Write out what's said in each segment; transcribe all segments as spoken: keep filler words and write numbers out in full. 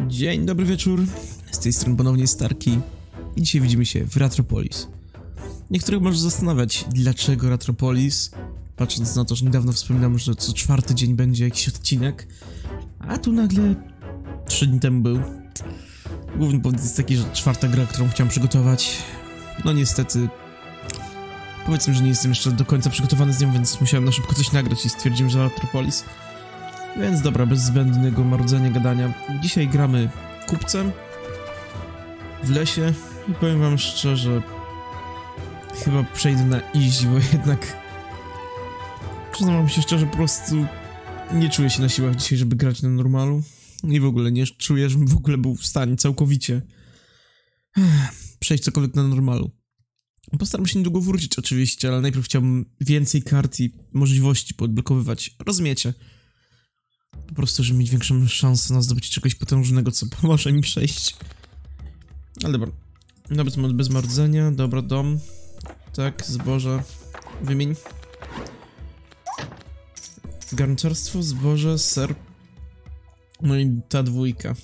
Dzień dobry wieczór, z tej strony ponownie Starki i dzisiaj widzimy się w Ratropolis. Niektórych może zastanawiać, dlaczego Ratropolis, patrząc na to, że niedawno wspominałem, że co czwarty dzień będzie jakiś odcinek, a tu nagle trzy dni temu był. Główny powód jest taki, że czwarta gra, którą chciałem przygotować, no niestety, powiedzmy, że nie jestem jeszcze do końca przygotowany z nią, więc musiałem na szybko coś nagrać i stwierdziłem, że Ratropolis. Więc dobra, bez zbędnego marudzenia, gadania. Dzisiaj gramy kupcem w lesie i powiem wam szczerze, chyba przejdę na easy, bo jednak przyznam się szczerze, po prostu nie czuję się na siłach dzisiaj, żeby grać na normalu i w ogóle nie czuję, żebym w ogóle był w stanie całkowicie przejść cokolwiek na normalu. Postaram się niedługo wrócić oczywiście, ale najpierw chciałbym więcej kart i możliwości podblokowywać. Rozumiecie? Po prostu, żeby mieć większą szansę na zdobycie czegoś potężnego, co pomoże mi przejść. Ale dobra. Nawet mod bez marudzenia. Dobra, dom. Tak, zboże. Wymień. Garncarstwo, zboże, ser. No i ta dwójka.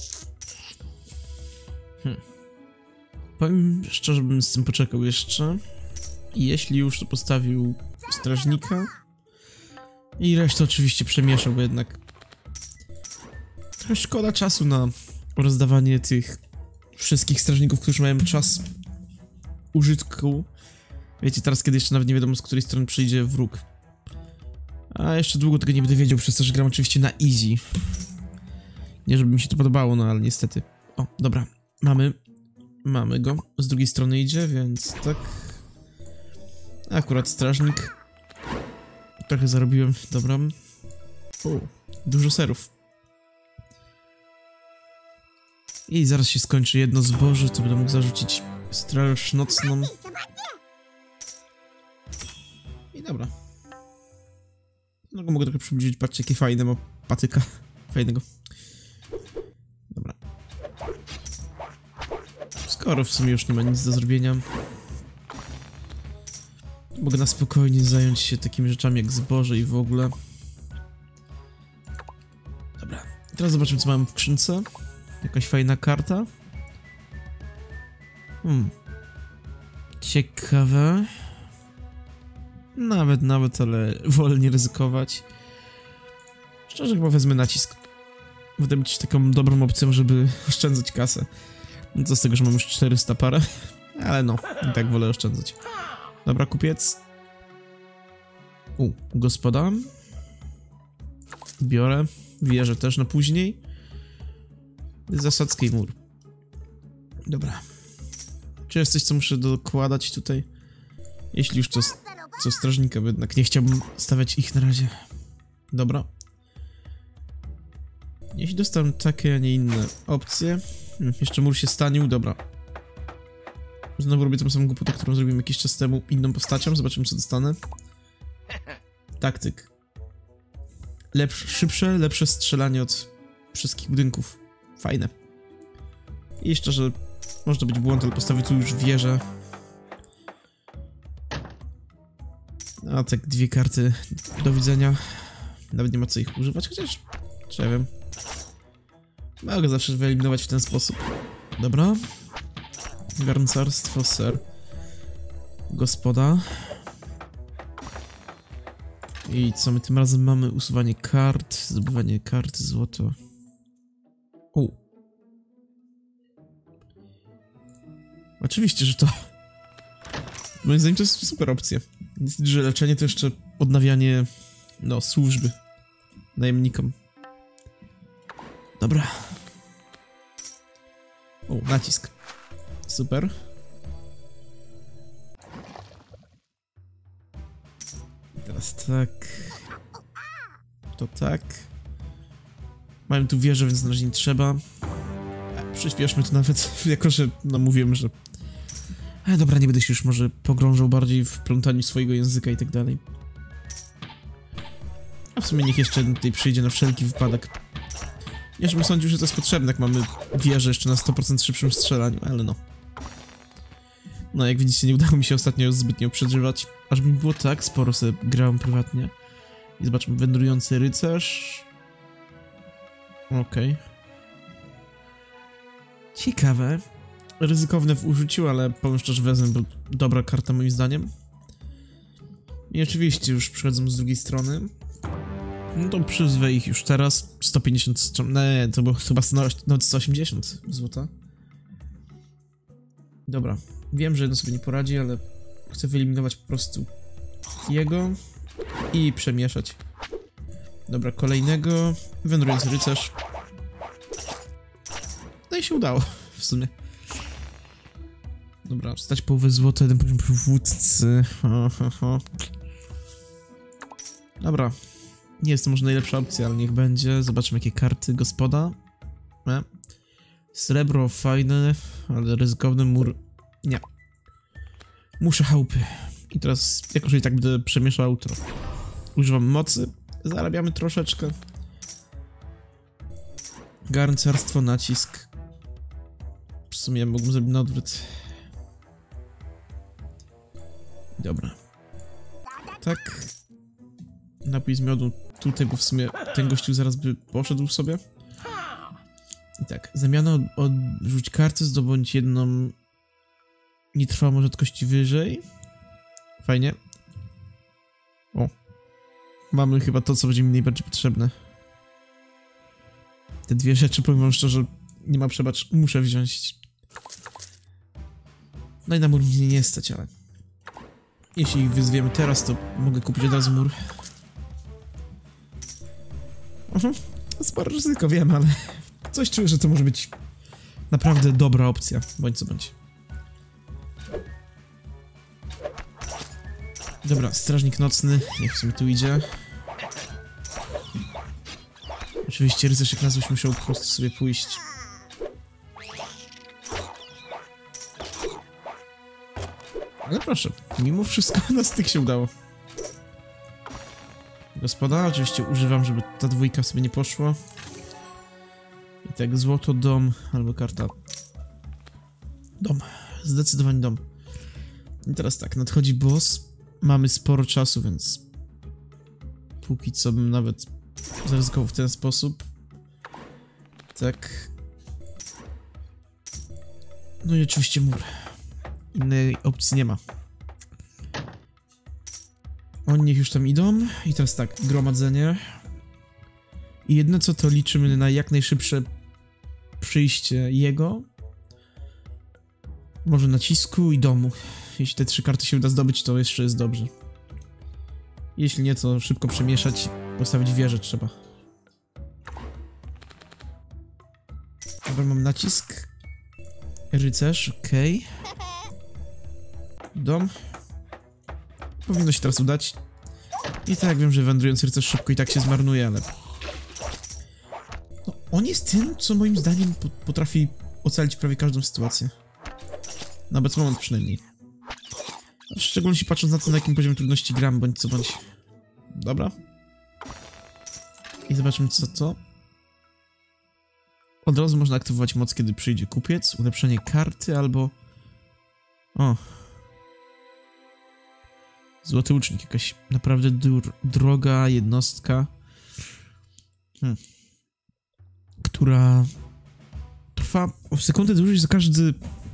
Hmm. Powiem szczerze, bym z tym poczekał jeszcze. I jeśli już, to postawił strażnika. I resztę oczywiście przemieszał, bo jednak trochę szkoda czasu na rozdawanie tych wszystkich strażników, którzy mają czas użytku. Wiecie, teraz kiedy jeszcze nawet nie wiadomo, z której strony przyjdzie wróg. A jeszcze długo tego nie będę wiedział, przez to, że gram oczywiście na easy. Nie, żeby mi się to podobało, no ale niestety. O, dobra, mamy. Mamy go. Z drugiej strony idzie, więc tak. Akurat strażnik. Trochę zarobiłem, dobra. O, dużo serów. I zaraz się skończy jedno zboże, to będę mógł zarzucić straż nocną. I dobra. No go mogę trochę przybliżyć, patrzcie jakie fajne ma patyka. Fajnego. Dobra. Skoro w sumie już nie ma nic do zrobienia, mogę na spokojnie zająć się takimi rzeczami jak zboże i w ogóle. Dobra, teraz zobaczymy, co mam w skrzynce. Jakaś fajna karta. Hmm. Ciekawe. Nawet, nawet, ale wolę nie ryzykować. Szczerze chyba wezmę nacisk. Wydaje być taką dobrą opcją, żeby oszczędzać kasę. No co z tego, że mam już czterysta parę. Ale no, i tak wolę oszczędzać. Dobra, kupiec. U, gospoda. Biorę. Wierzę też na później. Zasadzki mur. Dobra. Czy jest coś, co muszę dokładać tutaj? Jeśli już to co strażnika, bo jednak nie chciałbym stawiać ich na razie. Dobra. Jeśli dostałem takie, a nie inne opcje. Hmm, jeszcze mur się stanił, dobra. Znowu robię tą samą głupotę, którą zrobiłem jakiś czas temu inną postacią. Zobaczymy, co dostanę. Taktyk. Lepsze, szybsze, lepsze strzelanie od wszystkich budynków. Fajne. I szczerze, może to być błąd, ale postawię tu już wieżę. A tak dwie karty do widzenia. Nawet nie ma co ich używać, chociaż... Czy ja wiem. Mogę zawsze wyeliminować w ten sposób. Dobra. Garncarstwo, ser. Gospoda. I co my tym razem mamy? Usuwanie kart, zdobywanie kart, złoto. U. Oczywiście, że to. Moim zdaniem to jest super opcja. Niestety, że leczenie to jeszcze odnawianie, no, służby najemnikom. Dobra. O, nacisk. Super. Teraz tak. To tak. Mamy tu wieżę, więc na razie nie trzeba. Przyspieszmy to nawet, jako że no mówiłem, że... Ale dobra, nie będę się już może pogrążał bardziej w plątaniu swojego języka i tak dalej. A w sumie niech jeszcze tutaj przyjdzie na wszelki wypadek. Nie, żebym sądził, że to jest potrzebne, jak mamy wieżę jeszcze na sto procent szybszym strzelaniu, ale no. No, jak widzicie, nie udało mi się ostatnio zbytnio przeżywać. Aż mi było tak, sporo sobie grałem prywatnie. I zobaczmy, wędrujący rycerz. Okej. Okay. Ciekawe. Ryzykowne w użyciu, ale powiem szczerze, wezmę, bo dobra karta moim zdaniem. I oczywiście już przychodzą z drugiej strony. No to przyzwę ich już teraz. sto pięćdziesiąt... Nie, to było chyba nawet sto osiemdziesiąt złota. Dobra. Wiem, że jeden sobie nie poradzi, ale chcę wyeliminować po prostu jego i przemieszać. Dobra, kolejnego. Wędrujący rycerz. No i się udało, w sumie. Dobra, stać połowę złota, jeden poziom przywódcy. Ho, ho, ho. Dobra. Nie jest to może najlepsza opcja, ale niech będzie. Zobaczmy, jakie karty gospoda. E. Srebro fajne, ale ryzykowny mur. Nie. Muszę chałupy. I teraz, jako że i tak będę przemieszał, to używam mocy. Zarabiamy troszeczkę. Garncarstwo, nacisk. W sumie mógłbym zrobić na odwrót. Dobra. Tak. Napój z miodu tutaj, bo w sumie ten gościu zaraz by poszedł sobie. I tak, zamiana odrzuć karty, zdobądź jedną nietrwałą rzadkości wyżej. Fajnie. O. Mamy chyba to, co będzie mi najbardziej potrzebne. Te dwie rzeczy, powiem wam szczerze, nie ma przebacz, muszę wziąć. No i na mur mnie nie stać, ale... Jeśli ich wyzwiemy teraz, to mogę kupić od razu mur. Mhm. Sporo ryzyko, wiem, ale... Coś czuję, że to może być naprawdę dobra opcja, bądź co bądź. Dobra, strażnik nocny, niech w sumie tu idzie. Oczywiście rycerz jak nas już musiał po prostu sobie pójść. Ale proszę, mimo wszystko na styk się udało. Gospoda, oczywiście używam, żeby ta dwójka sobie nie poszła. I tak, złoto, dom, albo karta. Dom, zdecydowanie dom. I teraz tak, nadchodzi boss. Mamy sporo czasu, więc... Póki co bym nawet zaryzykował w ten sposób. Tak. No i oczywiście mur. Innej opcji nie ma. Oni niech już tam idą. I teraz tak, gromadzenie. I jedno co, to liczymy na jak najszybsze przyjście jego. Może nacisku i domu. Jeśli te trzy karty się uda zdobyć, to jeszcze jest dobrze. Jeśli nie, to szybko przemieszać i postawić wieżę trzeba. Dobra, mam nacisk. Rycerz, okej. Okay. Dom. Powinno się teraz udać. I tak, wiem, że wędrujący rycerz szybko i tak się zmarnuje, ale... No, on jest tym, co moim zdaniem potrafi ocalić prawie każdą sytuację. Na obecny moment przynajmniej. W szczególności patrząc na to, na jakim poziomie trudności gram, bądź co bądź. Dobra. I zobaczymy co to. Od razu można aktywować moc, kiedy przyjdzie kupiec, ulepszenie karty albo... O. Złoty łucznik, jakaś naprawdę droga jednostka. Hmm. Która... Trwa w sekundę dłużej za każdy...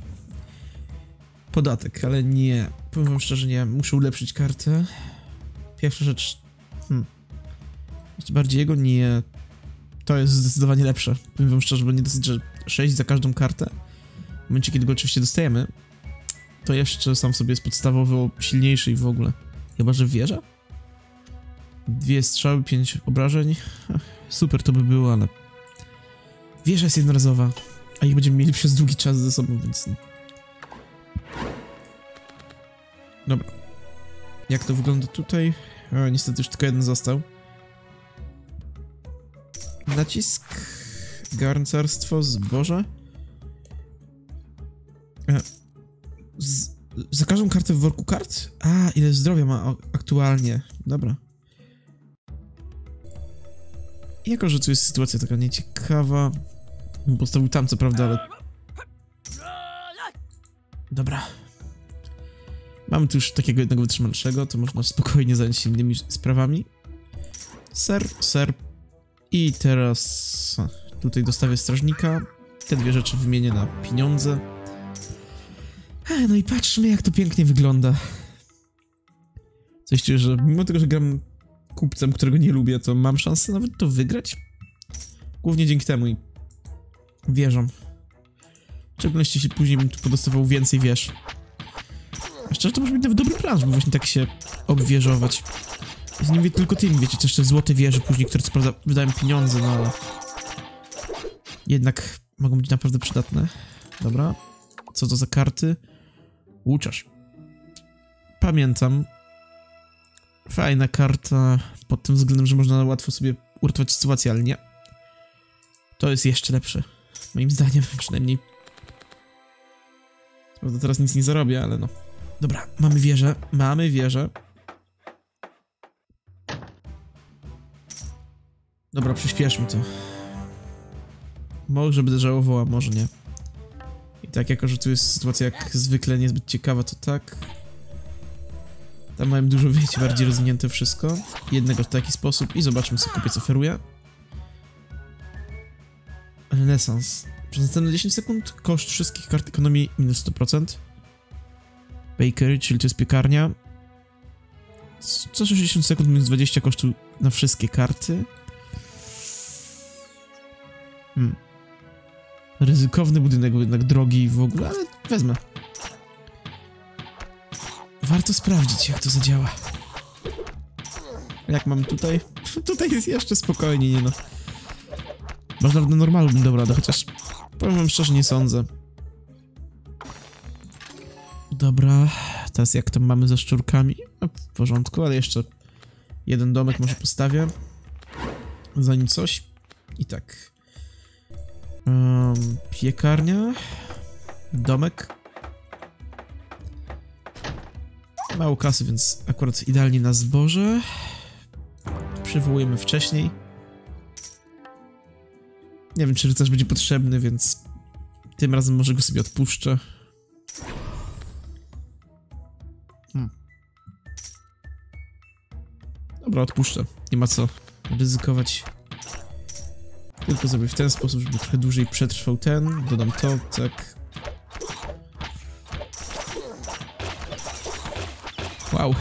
podatek, ale nie. Powiem wam szczerze, nie. Muszę ulepszyć kartę. Pierwsza rzecz... Hmm. Jeszcze bardziej jego nie... To jest zdecydowanie lepsze. Powiem wam szczerze, bo nie dosyć, że sześć za każdą kartę. W momencie, kiedy go oczywiście dostajemy, to jeszcze sam w sobie jest podstawowo silniejszy i w ogóle. Chyba że wieża? Dwie strzały, pięć obrażeń. Super to by było, ale... Wieża jest jednorazowa, a ich będziemy mieli przez długi czas ze sobą, więc... Dobra. Jak to wygląda tutaj? O, niestety już tylko jeden został. Nacisk... Garncarstwo, zboże. E, z, za każdą kartę w worku kart? A, ile zdrowia ma aktualnie. Dobra. Jako, że tu jest sytuacja taka nieciekawa. Postawił tam, co prawda, ale... Dobra. Mamy tu już takiego jednego wytrzymalszego, to można spokojnie zająć się innymi sprawami. Ser, ser. I teraz tutaj dostawię strażnika. Te dwie rzeczy wymienię na pieniądze. E, no i patrzmy, jak to pięknie wygląda. Coś czuję, że mimo tego, że gram kupcem, którego nie lubię, to mam szansę nawet to wygrać. Głównie dzięki temu i wieżom. W szczególności jeśli później bym tu podostawał więcej wież. A szczerze, to może być nawet dobry plan, żeby właśnie tak się obwieżować. Nie mówię tylko tym, wiecie, też te złote wieże później, które co prawda wydają pieniądze, no ale... jednak mogą być naprawdę przydatne. Dobra. Co to za karty? Łuczarz. Pamiętam. Fajna karta pod tym względem, że można łatwo sobie uratować sytuację, ale nie. To jest jeszcze lepsze. Moim zdaniem, przynajmniej. Prawda, teraz nic nie zarobię, ale no. Dobra, mamy wieżę. Mamy wieżę. Dobra, przyspieszmy to. Może będę żałował, a może nie. I tak, jako że tu jest sytuacja jak zwykle niezbyt ciekawa, to tak. Tam mają dużo, wiecie, bardziej rozwinięte wszystko. Jednego w taki sposób i zobaczmy, co kupiec oferuje. Renesans. Przez następne dziesięć sekund koszt wszystkich kart ekonomii minus sto procent. Bakery, czyli to jest piekarnia. Co sześćdziesiąt sekund minus dwadzieścia kosztu na wszystkie karty. Hmm. Ryzykowny budynek, bo jednak drogi w ogóle, ale wezmę. Warto sprawdzić, jak to zadziała. Jak mam tutaj? Tutaj jest jeszcze spokojniej, nie no. Można w normalu bym dał radę, chociaż powiem wam szczerze, nie sądzę. Dobra, teraz jak to mamy ze szczurkami? No, w porządku, ale jeszcze jeden domek może postawię. Zanim coś. I tak. Um, piekarnia. Domek. Mało kasy, więc akurat idealnie na zboże. Przywołujemy wcześniej. Nie wiem, czy rycerz będzie potrzebny, więc tym razem może go sobie odpuszczę. Hmm. Dobra, odpuszczę. Nie ma co ryzykować. Tylko zrobię w ten sposób, żeby trochę dłużej przetrwał ten. Dodam to, tak. Wow.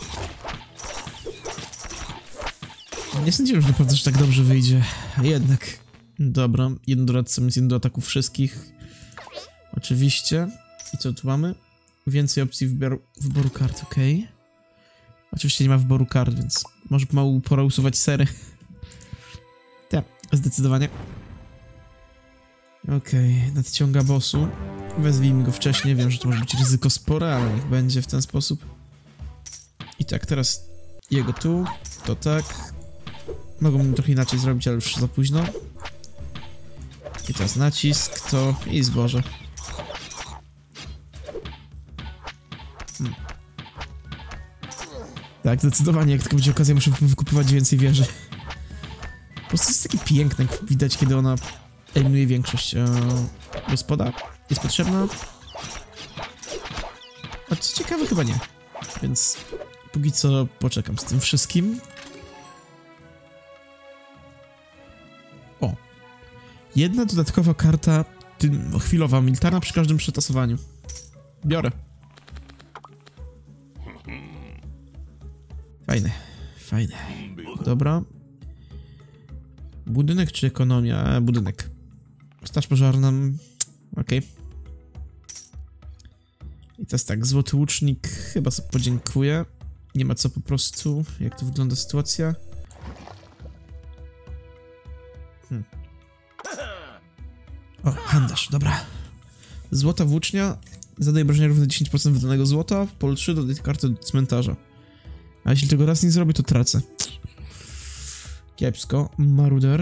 Nie sądziłem, że naprawdę że tak dobrze wyjdzie. A jednak. Dobra, jeden doradca jest jeden do ataków wszystkich. Oczywiście. I co tu mamy? Więcej opcji wyboru, wyboru kart, ok. Oczywiście nie ma wyboru kart, więc może pomału pora usuwać sery. Tak, zdecydowanie. Okej, okay, nadciąga bossu. Wezwijmy go wcześniej, wiem, że to może być ryzyko spore, ale niech będzie w ten sposób. I tak, teraz jego tu, to tak. Mogą trochę inaczej zrobić, ale już za późno. I teraz nacisk, to i zboże. Hmm. Tak, zdecydowanie, jak tylko będzie okazja, muszę wykupywać więcej wieży. Po prostu jest takie piękne, jak widać, kiedy ona eliminuje większość. Eee, gospoda jest potrzebna. A co ciekawe, chyba nie. Więc póki co poczekam z tym wszystkim. O. Jedna dodatkowa karta, tym, chwilowa, militarna przy każdym przetasowaniu. Biorę. Fajne, fajne. Dobra. Budynek czy ekonomia? Budynek. Straż pożarna. Okej. Okay. I teraz tak, złoty łucznik. Chyba sobie podziękuję. Nie ma co po prostu. Jak to wygląda sytuacja? Hmm. O, handlarz, dobra. Złota włócznia. Zadaje obrażenia równe dziesięć procent wydanego złota. W polu trzy dodaj kartę do cmentarza. A jeśli tego raz nie zrobię, to tracę. Kiepsko. Maruder.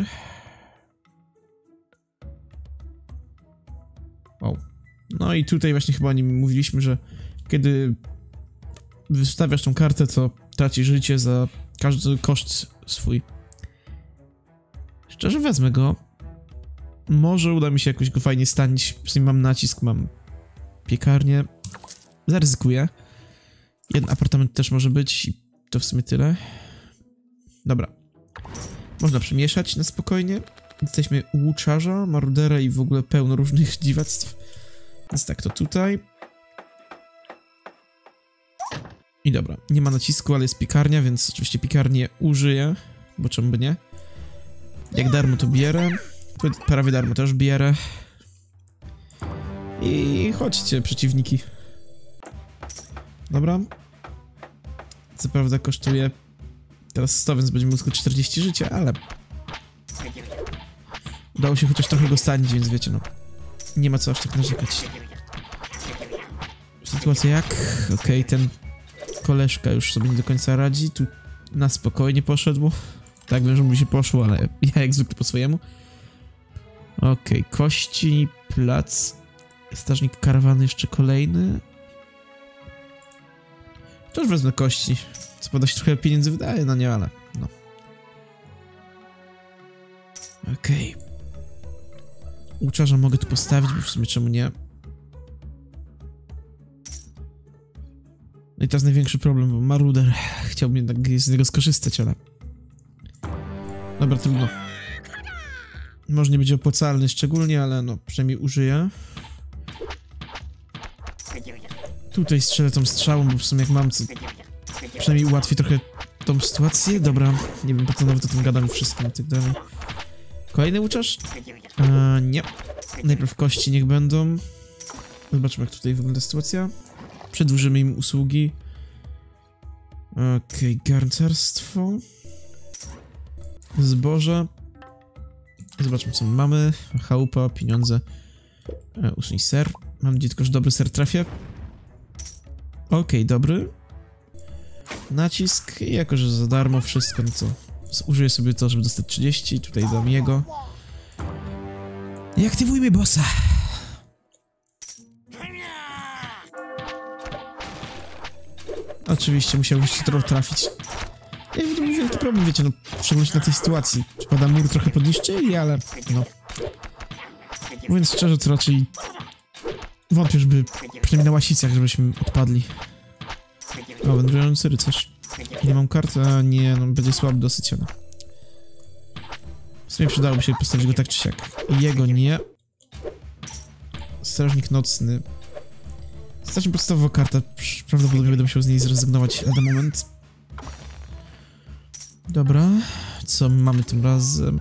O. No i tutaj właśnie chyba o nim mówiliśmy, że kiedy wystawiasz tą kartę, to tracisz życie za każdy koszt swój. Szczerze wezmę go. Może uda mi się jakoś go fajnie stanić. W sumie mam nacisk, mam piekarnię. Zaryzykuję. Jeden apartament też może być i to w sumie tyle. Dobra. Można przemieszać na spokojnie. Jesteśmy łuczarza, marudera i w ogóle pełno różnych dziwactw. Więc tak, to tutaj. I dobra, nie ma nacisku, ale jest piekarnia, więc oczywiście piekarnię użyję, bo czemu by nie. Jak darmo to bierę, prawie darmo też bierę. I chodźcie, przeciwniki. Dobra. Co prawda kosztuje teraz sto, więc będziemy mieli tylko czterdzieści życia, ale... Udało się chociaż trochę go stanić, więc wiecie, no. Nie ma co aż tak narzekać. Sytuacja jak? Okej, okay, ten koleżka już sobie nie do końca radzi. Tu na spokojnie poszedł. Tak wiem, że mu się poszło, ale ja jak zwykle po swojemu. Okej, okay, kości, plac. Strażnik karawany jeszcze kolejny. Też wezmę kości. Co prawda się trochę pieniędzy wydaje, no nie, ale no. Okej. Okay. Łuczarza mogę tu postawić, bo w sumie czemu nie? No i teraz największy problem, bo maruder chciałbym jednak z niego skorzystać, ale... Dobra, trudno. Może nie będzie opłacalny szczególnie, ale no, przynajmniej użyję. Tutaj strzelę tą strzałą, bo w sumie jak mam, co... Przynajmniej ułatwi trochę tą sytuację. Dobra, nie wiem po co nawet o tym gadam wszystkim i tak dalej. Kolejny łuczarz? Eee, nie. Najpierw kości niech będą. Zobaczmy jak tutaj wygląda sytuacja. Przedłużymy im usługi. Okej, okay, garncarstwo. Zboże. Zobaczmy co mamy. Chałupa, pieniądze. E, usuń ser. Mam nadzieję tylko, że dobry ser trafię. Okej, okay, dobry. Nacisk i jako, że za darmo wszystko, no co? Użyję sobie to, żeby dostać trzydzieści. Tutaj dam jego. I aktywujmy bossa. Oczywiście musiałbyś się trochę trafić. Ja nie wiem, wielki problem, wiecie, no, w szczególności na tej sytuacji. Przypada mur trochę podniszczyli, ale no. Mówiąc szczerze, to raczej wątpię, żeby przynajmniej na łasicach, żebyśmy odpadli. O, wędrujący rycerz. Nie mam karty, a nie, no będzie słaby dosyć, ale... W sumie przydałoby się postawić go tak czy siak. Jego nie. Strażnik nocny. Strasznie podstawowa karta. Prawdopodobnie będę musiał z niej zrezygnować na ten moment. Dobra. Co mamy tym razem?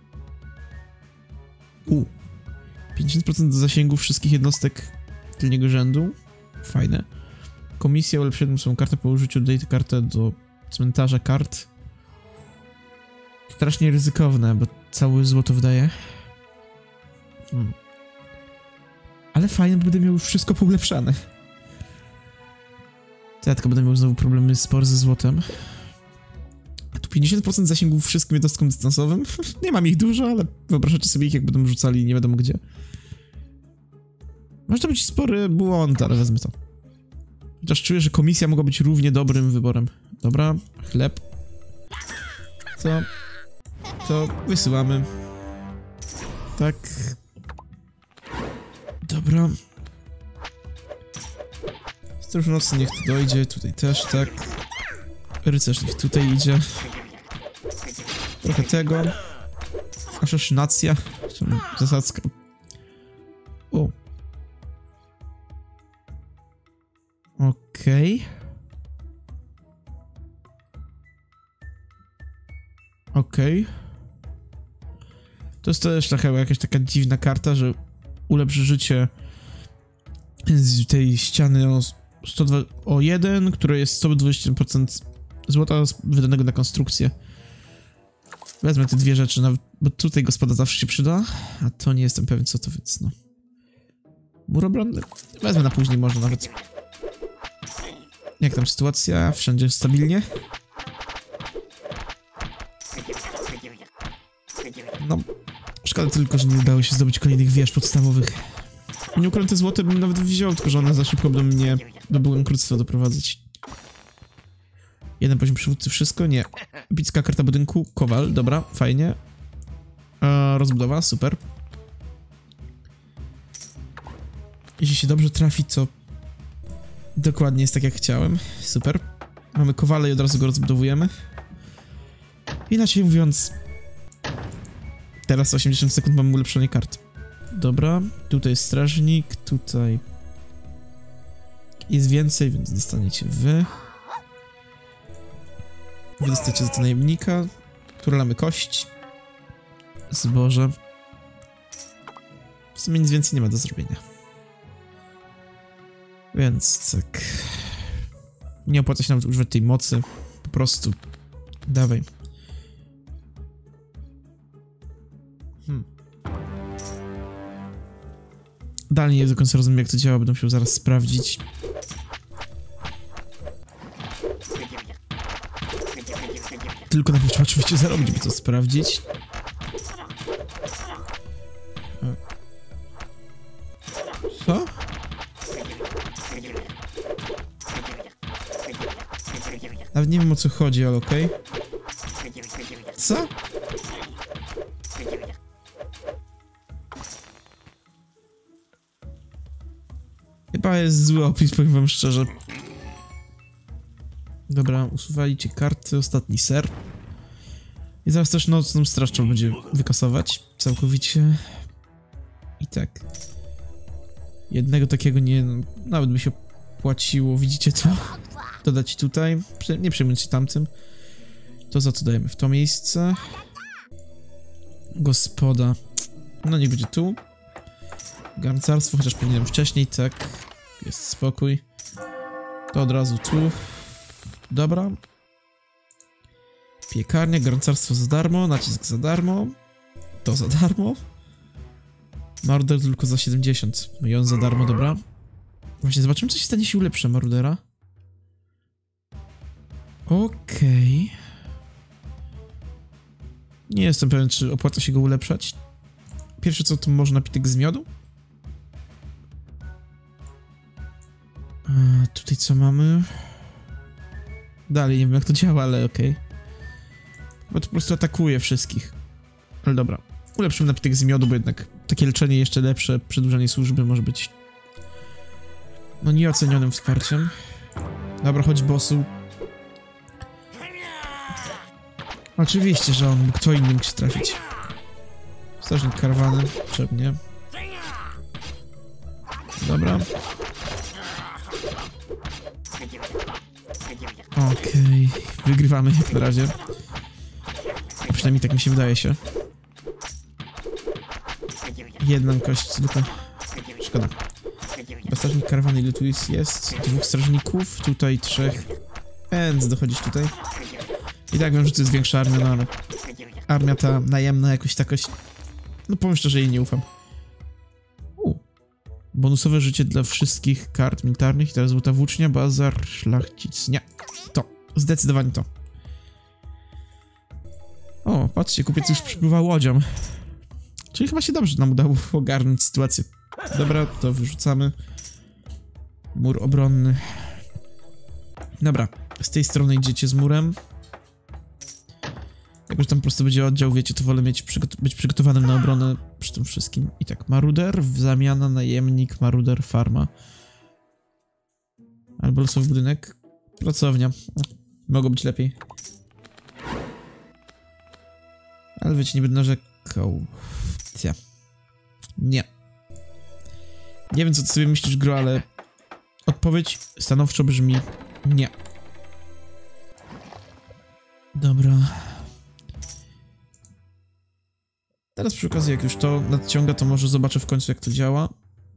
U. pięćdziesiąt procent zasięgu wszystkich jednostek tylniego rzędu. Fajne. Komisja ulepszyła swoją kartę po użyciu. Dodaj tę kartę do cmentarza kart. Strasznie ryzykowne, bo całe złoto wydaje. Hmm. Ale fajnie, bo będę miał już wszystko poulepszane. To ja tylko będę miał znowu problemy spore ze złotem. A tu pięćdziesiąt procent zasięgu wszystkim jednostkom dystansowym. Nie mam ich dużo, ale wyobrażacie sobie ich, jak będą rzucali nie wiadomo gdzie. Może to być spory błąd, ale wezmę to. Chociaż czuję, że komisja mogła być równie dobrym wyborem. Dobra, chleb. Co? To wysyłamy. Tak. Dobra. Stróż nocny niech tu dojdzie, tutaj też, tak. Rycerz niech tutaj idzie. Trochę tego. Aszasynacja. Zasadzka. O. Okej. Okay. Okej. Okay. To jest też taka, jakaś taka dziwna karta, że ulepszy życie z tej ściany o, sto dwa, o jeden, które jest sto dwadzieścia procent złota wydanego na konstrukcję. Wezmę te dwie rzeczy, nawet, bo tutaj gospoda zawsze się przyda, a to nie jestem pewien co to, więc no. Mur obronny? Wezmę na później może nawet. Jak tam sytuacja? Wszędzie stabilnie? No, szkoda tylko, że nie udało się zdobyć kolejnych wież podstawowych. Nieukręte złote bym nawet wziął, tylko że one za szybko będą mnie do byłękróctwa doprowadzić. Jeden poziom przywódcy, wszystko? Nie. Epicka karta budynku, kowal, dobra, fajnie. E, rozbudowa, super. Jeśli się dobrze trafi, to dokładnie jest tak jak chciałem, super. Mamy kowale i od razu go rozbudowujemy. Inaczej mówiąc, Teraz osiemdziesiąt sekund mamy ulepszenie kart. Dobra, tutaj jest strażnik, tutaj jest więcej, więc dostaniecie wy. Wy dostajecie za to najemnika. Turlamy kość. Zboże. W sumie nic więcej nie ma do zrobienia. Więc tak. Nie opłaca się nawet używać tej mocy. Po prostu. Dawaj. Hmm. Dalej nie do końca rozumiem, jak to działa, będę musiał zaraz sprawdzić. Tylko najpierw trzeba oczywiście zarobić, by to sprawdzić. Co? Nawet nie wiem, o co chodzi, ale okej. Okay. Co? Chyba jest zły opis, powiem wam szczerze. Dobra, usuwajcie karty, ostatni ser. I zaraz też nocną straż trzeba będzie wykasować całkowicie. I tak. Jednego takiego nie... nawet by się opłaciło, widzicie to? Dodać tutaj. Nie przejmując się tamtym. To za co dajemy w to miejsce. Gospoda. No niech będzie tu. Garncarstwo, chociaż powinienem wcześniej, tak. Jest spokój. To od razu tu. Dobra. Piekarnia, garncarstwo za darmo, nacisk za darmo. To za darmo. Maruder tylko za siedemdziesiąt. No i on za darmo, dobra. Właśnie zobaczymy, co się stanie, jeśli ulepszę Marudera. Okej. Okay. Nie jestem pewien, czy opłaca się go ulepszać. Pierwsze co, to może napitek z miodu? A tutaj co mamy? Dalej nie wiem, jak to działa, ale okej. Okay. Bo to po prostu atakuje wszystkich. Ale dobra. Ulepszymy napitek z miodu, bo jednak takie leczenie jeszcze lepsze, przedłużanie służby może być no nieocenionym wsparciem. Dobra, chodź bossu. Oczywiście, że on, kto inny mógł się trafić. Strażnik karawany, potrzebnie. Dobra. Okej, okay. Wygrywamy jak na razie. A przynajmniej tak mi się wydaje się. Jedną kość, tylko... Szkoda. Chyba strażnik karawany, ile tu jest? Jest dwóch strażników, tutaj trzech. Więc dochodzić tutaj. I tak wiem, że to jest większa armia, no ale... Armia ta najemna jakoś takoś... No powiem szczerze, jej nie ufam. U. Bonusowe życie dla wszystkich kart militarnych. I teraz złota włócznia, bazar, szlachcic. Nie. To. Zdecydowanie to. O, patrzcie, kupiec już przypływa łodzią. Czyli chyba się dobrze nam udało ogarnąć sytuację. Dobra, to wyrzucamy. Mur obronny. Dobra, z tej strony idziecie z murem. Jak już tam po prostu będzie oddział, wiecie, to wolę mieć przygot być przygotowanym na obronę przy tym wszystkim. I tak, maruder, w zamiana najemnik, maruder, farma. Albo losowy budynek. Pracownia. Mogło być lepiej. Ale wiecie, nie będę narzekał. Cia. Nie. Nie wiem, co ty sobie myślisz, gro, ale odpowiedź stanowczo brzmi nie. Dobra. Teraz przy okazji, jak już to nadciąga, to może zobaczę w końcu, jak to działa.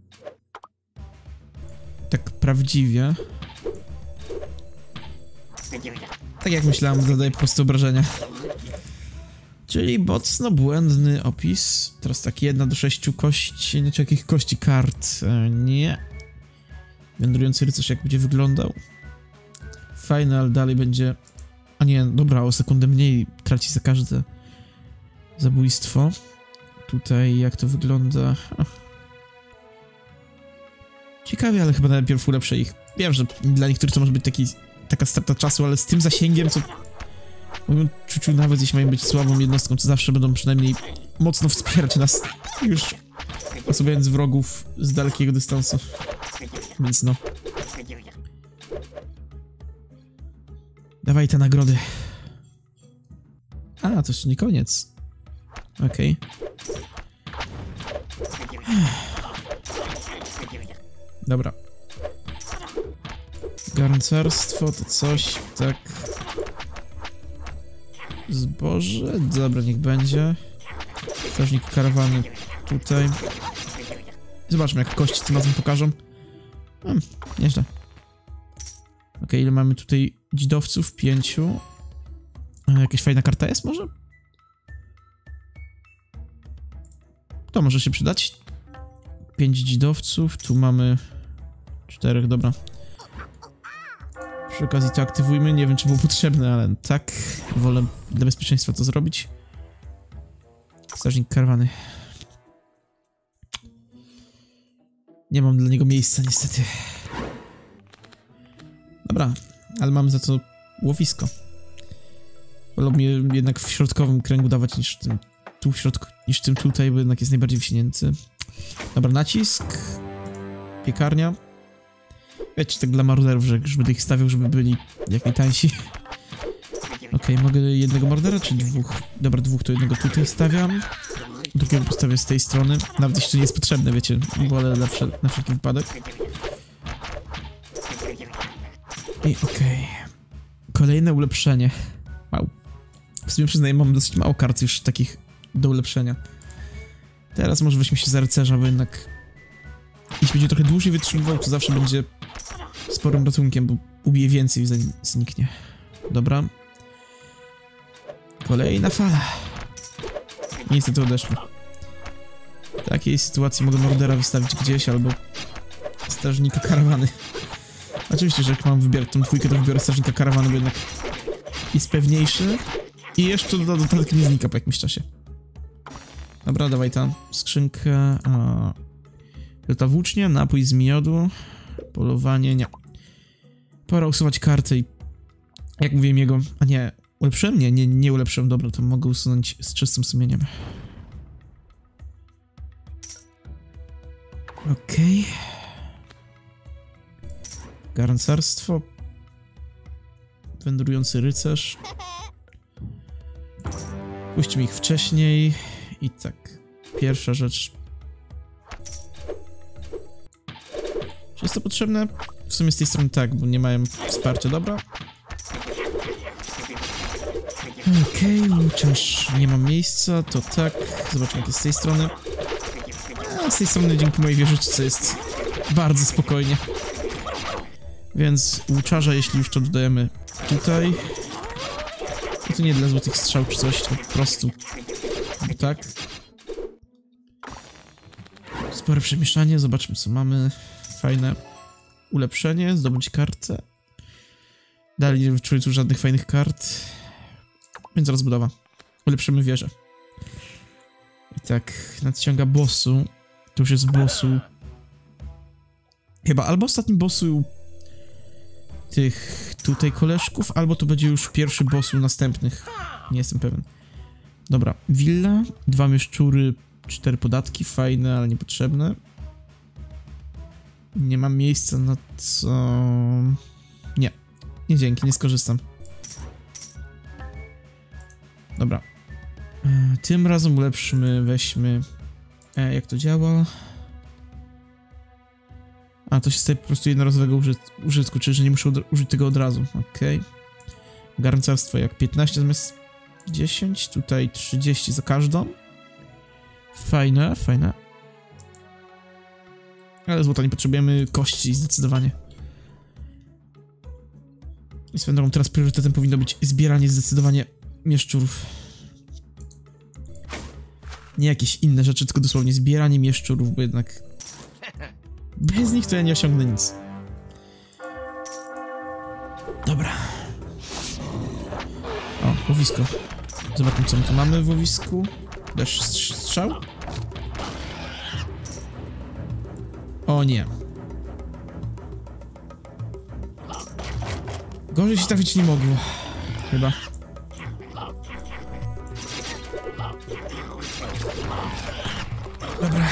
Tak prawdziwie. Tak jak myślałem, zadaję po prostu obrażenia. Czyli mocno błędny opis. Teraz tak, jedna do sześciu kości, nie czy jakich kości kart. E, nie. Wędrujący rycerz jak będzie wyglądał. Fajne, ale dalej będzie... A nie, dobra, o sekundę mniej traci za każde zabójstwo. Tutaj jak to wygląda... Ach. Ciekawie, ale chyba najpierw ulepszę ich. Wiem, że dla niektórych to może być taki, taka strata czasu, ale z tym zasięgiem, co... W moim czuciu, nawet jeśli mają być słabą jednostką, to zawsze będą przynajmniej mocno wspierać nas, już osuwając wrogów z dalekiego dystansu. Więc no. Dawaj te nagrody. A, to jeszcze nie koniec. Okej. Dobra. Garncarstwo to coś, tak... Zboże? Dobra, niech będzie. Strażnik karawany tutaj. Zobaczmy, jak kości tym razem pokażą. Hmm, nieźle. Ok, ile mamy tutaj dzidowców? Pięciu. E, jakaś fajna karta jest może? To może się przydać. Pięć dzidowców. Tu mamy czterech, dobra. Przy okazji to aktywujmy. Nie wiem, czy było potrzebne, ale tak. Wolę dla bezpieczeństwa to zrobić. Strażnik karawany. Nie mam dla niego miejsca, niestety. Dobra, ale mamy za to łowisko. Wolałbym jednak w środkowym kręgu dawać niż tym tu w środku, niż tym tutaj, bo jednak jest najbardziej wysunięty. Dobra, nacisk. Piekarnia. Wiecie, tak dla maruderów, że już będę ich stawiał, żeby byli jak najtańsi. Okej, okay, mogę jednego mordera, czy dwóch? Dobra, dwóch, to jednego tutaj stawiam. Drugiego postawię z tej strony. Nawet jeśli to nie jest potrzebne, wiecie, wolę na, na wszelki wypadek. I okej. Okay. Kolejne ulepszenie. Wow. W sumie przyznaję, mam dosyć mało kart już takich do ulepszenia. Teraz może weźmy się za rycerza, bo jednak jeśli będzie trochę dłużej wytrzymywał, to zawsze będzie sporym ratunkiem, bo ubije więcej, zanim zniknie. Dobra. Kolejna fala. Niestety odeszło. W takiej sytuacji mogę mordera wystawić gdzieś, albo strażnika karawany. Oczywiście, że jak mam wybierać tą dwójkę, to wybiorę strażnika karawany, bo jednak jest pewniejszy. I jeszcze dodatek nie znika po jakimś czasie. Dobra, dawaj tam skrzynkę. Ta włócznia, napój z miodu. Polowanie, nie. Pora usuwać kartę i... Jak mówiłem jego... A nie, ulepszyłem? Nie, nie, nie ulepszyłem. Dobra, to mogę usunąć z czystym sumieniem. Okej. Okay. Garncarstwo. Wędrujący rycerz. Puśćmy ich wcześniej. I tak. Pierwsza rzecz. Czy jest to potrzebne? W sumie z tej strony tak, bo nie mają wsparcia. Dobra. Okej, okay, chociaż nie mam miejsca, to tak. Zobaczmy, jak jest z tej strony. A z tej strony dzięki mojej wieżyczce jest bardzo spokojnie. Więc łuczarza, jeśli już to dodajemy tutaj. To nie dla złotych strzał czy coś, to po prostu. Bo tak. Spore przemieszczanie, zobaczmy co mamy. Fajne ulepszenie, zdobyć kartę. Dalej nie wyczuję tu żadnych fajnych kart. Więc rozbudowa. Ulepszymy wieżę. I tak, nadciąga bossu. To już jest bossu. Chyba albo ostatni bossu tych tutaj koleżków, albo to będzie już pierwszy bossu następnych. Nie jestem pewien. Dobra, willa, dwa mieszczury, cztery podatki, fajne, ale niepotrzebne. Nie mam miejsca na co... Nie, nie dzięki, nie skorzystam. Dobra. E, tym razem ulepszymy, weźmy... E, jak to działa? A, to się staje po prostu jednorazowego uży użytku, czyli że nie muszę użyć tego od razu. Okej. Okay. Garncarstwo jak piętnaście zamiast dziesięć, tutaj trzydzieści za każdą. Fajne, fajne. Ale złota nie potrzebujemy, kości zdecydowanie. I swoją drogą teraz priorytetem powinno być zbieranie zdecydowanie mieszczurów. Nie jakieś inne rzeczy, tylko dosłownie zbieranie mieszczurów, bo jednak bez nich to ja nie osiągnę nic. Dobra. O, łowisko. Zobaczmy, co my tu mamy w łowisku. Dasz strzał? O nie. Gorzej się trafić nie mogło. Chyba. Dobra.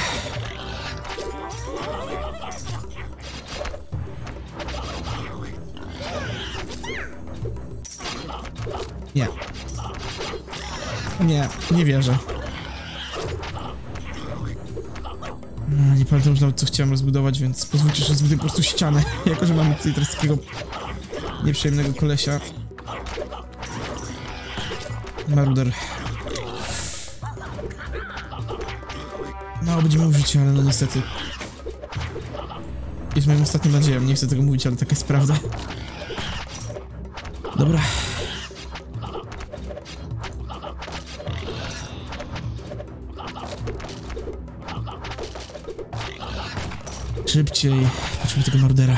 Nie. Nie, nie wierzę. pamiętam już nawet co chciałem rozbudować, więc pozwólcie, że zbuduję po prostu ścianę. Jako, że mamy tutaj teraz takiego nieprzyjemnego kolesia. Maruder. Mało będzie miał życia, ale no niestety. Jest moją ostatnią nadzieją, nie chcę tego mówić, ale taka jest prawda. Dobra. Szybciej. Potrzebuję tego Marudera.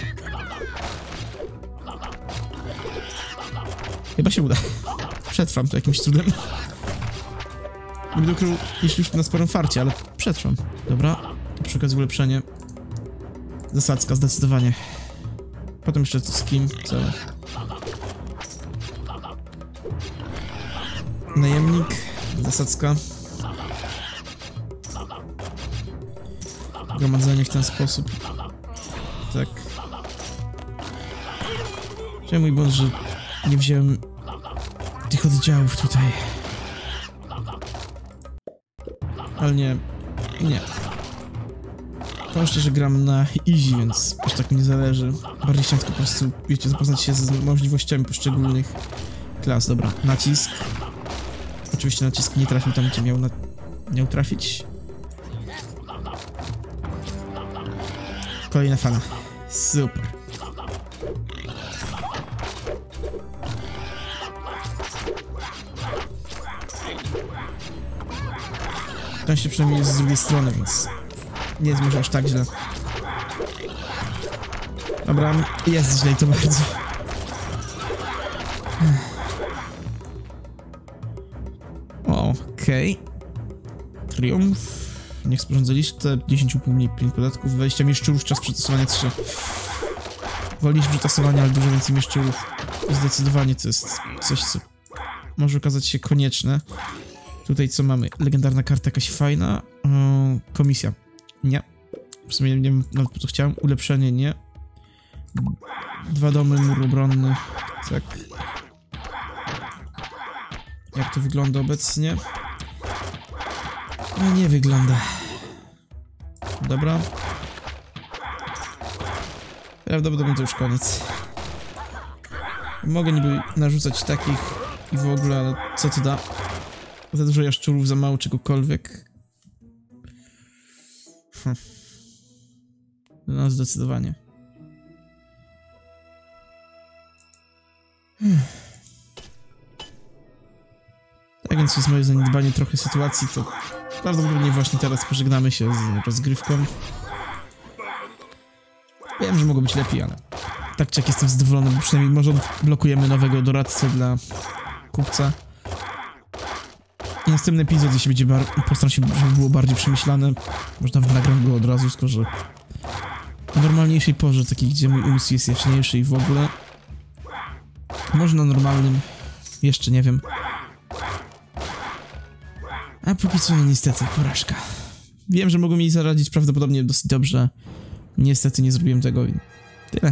Chyba się uda. Przetrwam to jakimś cudem. Nie będę ukrył, jeśli już na sporym farcie, ale przetrwam. Dobra. Przy okazji ulepszenie. Zasadzka, zdecydowanie. Potem jeszcze to z kim? Co? Najemnik. Zasadzka. Gromadzenie w ten sposób. Tak. Czyli mój błąd, że nie wziąłem tych oddziałów tutaj. Ale nie. Nie. Powiem szczerze, gram na easy, więc aż tak mi nie zależy. Bardziej chciałem tylko po prostu, wiecie, zapoznać się z możliwościami poszczególnych klas. Dobra, nacisk. Oczywiście nacisk nie trafił tam, gdzie miał, na... miał trafić. Kolejna fala. Super. Ten się przynajmniej jest z drugiej strony, więc nie jest może aż tak źle. Dobra, jest źle i to bardzo. Okej. Okay. Triumf. Niech sporządza listę. dziesięć i pół mniej pięć podatków. dwadzieścia mieszczurów, czas przetasowania trzy. Wolisz przetasowania, ale dużo więcej mieszczurów. Zdecydowanie to jest coś, co może okazać się konieczne. Tutaj co mamy? Legendarna karta jakaś fajna. Yy, komisja. Nie. W sumie nie wiem nawet po co chciałem. Ulepszenie nie. Dwa domy, mur obronny. Tak. Jak to wygląda obecnie? No nie wygląda. Dobra. Prawdopodobnie to już koniec. Mogę niby narzucać takich i w ogóle, ale co to da? Za dużo jaszczurów, za mało czegokolwiek. Hm. No zdecydowanie. Hmm. Tak więc jest moje zaniedbanie trochę sytuacji, to prawdopodobnie właśnie teraz pożegnamy się z rozgrywką. Wiem, że mogło być lepiej, ale tak czy jak jestem zadowolony, bo przynajmniej może blokujemy nowego doradcę dla kupca. I następny epizod, jeśli będzie bar... postaram się, żeby było bardziej przemyślane. Można nagram go od razu, skoro że o normalniejszej porze, takiej, gdzie mój umysł jest jaśniejszy i w ogóle. Może na normalnym, jeszcze nie wiem. A póki co, no niestety, porażka. Wiem, że mogą mi zaradzić prawdopodobnie dosyć dobrze. Niestety nie zrobiłem tego i tyle.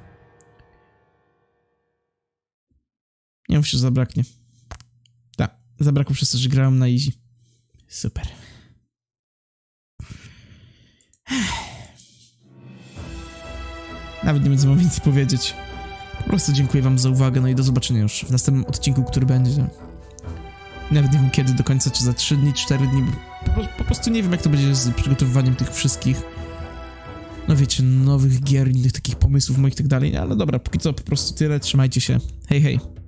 Nie wiem, czy zabraknie. Tak, zabrakło przez to, że grałem na easy. Super. Nawet nie wiem, co mam więcej powiedzieć. Po prostu dziękuję wam za uwagę, no i do zobaczenia już w następnym odcinku, który będzie. Nawet nie wiem kiedy do końca, czy za trzy dni, cztery dni. Po, po prostu nie wiem, jak to będzie z przygotowywaniem tych wszystkich, no wiecie, nowych gier, innych takich pomysłów moich i tak dalej. Ale dobra, póki co po prostu tyle, trzymajcie się. Hej, hej.